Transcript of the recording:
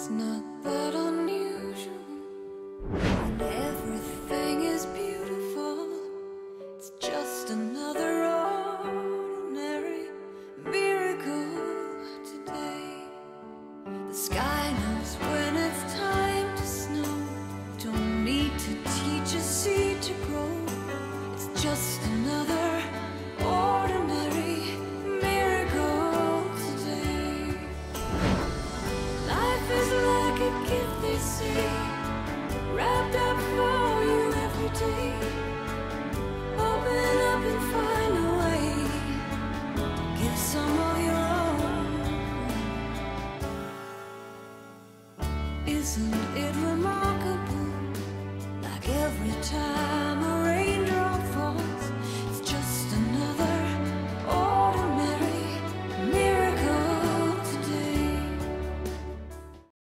It's not that unusual when everything is beautiful. It's just another ordinary miracle today. The sky knows when it's time to snow. Don't need to teach a seed to grow. It's just another